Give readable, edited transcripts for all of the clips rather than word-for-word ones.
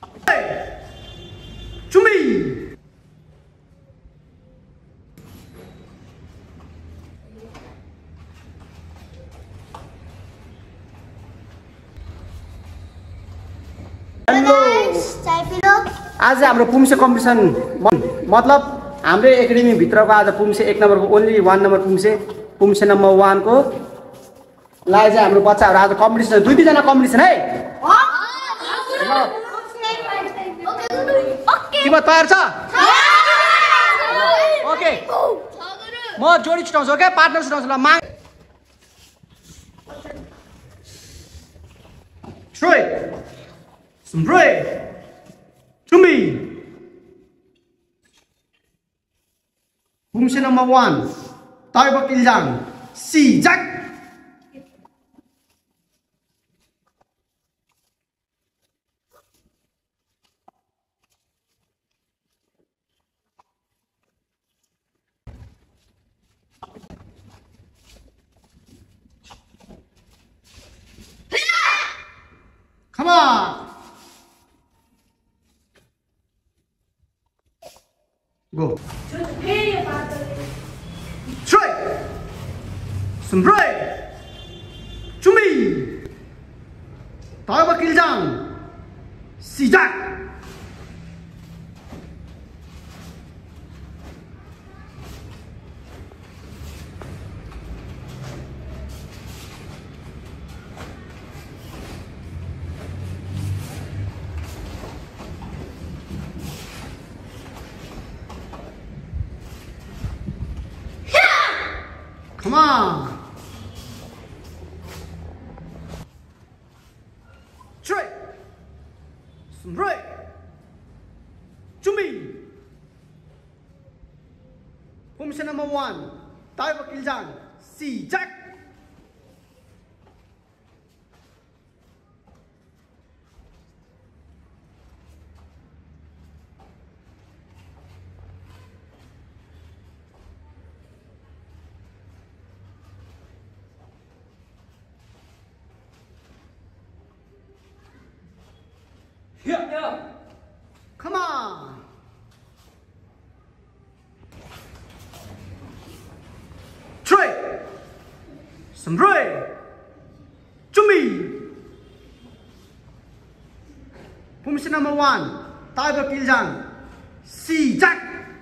준비. Hello आज हाम्रो पुम्से competition मतलब हाम्रो एकाडेमी भित्रको आज पुम्से 1 नम्बरको ओन्ली 1 नम्बर पुम्से नम्बर 1 को लाई चाहिँ हाम्रो बच्चाहरु आज कम्पिटिसन 2 जना कम्पिटिसन है तिम्रो तयार छ ओके म जोडी छुटाउँछु ओके पार्टनर छुटाउँछु ल माग 3 준비 Poomsae number 1 Taekwondo 길장 시작 Come on Go. Try. Spray. 준비. Taekwondo 길장 시작. Come on. Try. Spray. 준비. Poomsae number 1. Taekwondo 길장 시작. Yeah. Come on. Try. Spray. 준비. Poomsae number 1. Taekwondo 길장 시작.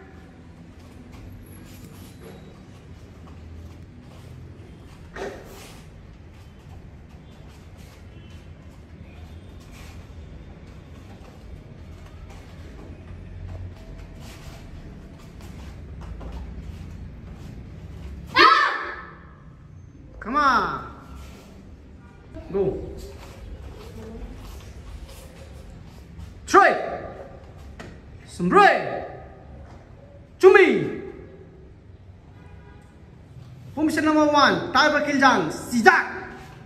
Come on. Go. Try. Spray. 준비. Poomsae number 1. Taekwondo 길장 시작.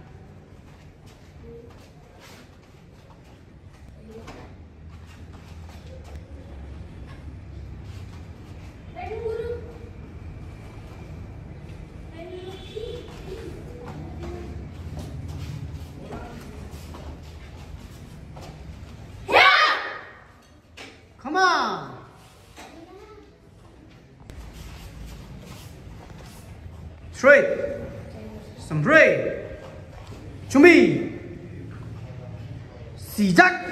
Come on. Try. Spray. 준비. 시작.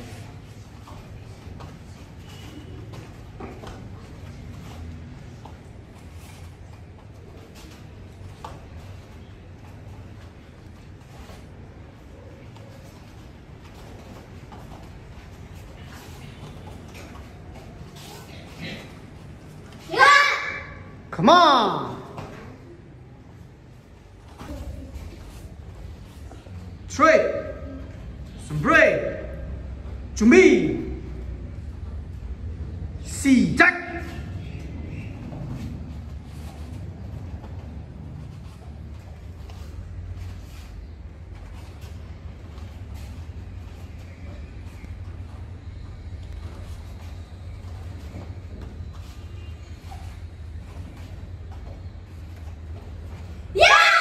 Come on. Try. Spray. 준비. 시작.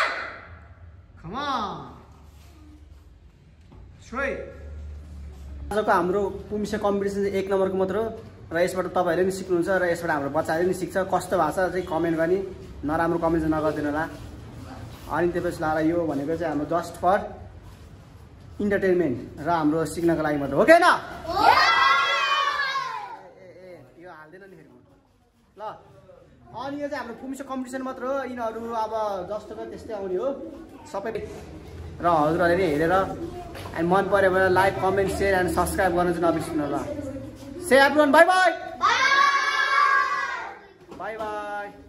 Come on. Try. आजको हाम्रो पुम्से competition चाहिँ 1 नम्बरको मात्र हो र यसबाट तपाईहरुले पनि सिक्नुहुन्छ र यसबाट हाम्रो बच्चाहरुले पनि सिक्छ कस्तो भाषा चाहिँ कमेन्ट गर्ने नराम्रो कमेन्ट चाहिँ नगर्दिनु होला अनि त्यसपछि लारा यो भनेको चाहिँ हाम्रो जस्ट फर इन्टरटेनमेन्ट र हाम्रो सिक्नको लागि मात्र हो हैन यो हाल्दैन नि फेरि ल अनि यो चाहिँ हाम्रो पुम्से कम्पिटिसन मात्र हो यिनीहरु अब जस्तो त्यस्तै आउने हो सबै र हजुरहरुले पनि हेरेर अनि मन पर्यो भने like comment share and subscribe गर्न चाहिँ नबिर्सनु होला से everyone bye bye bye by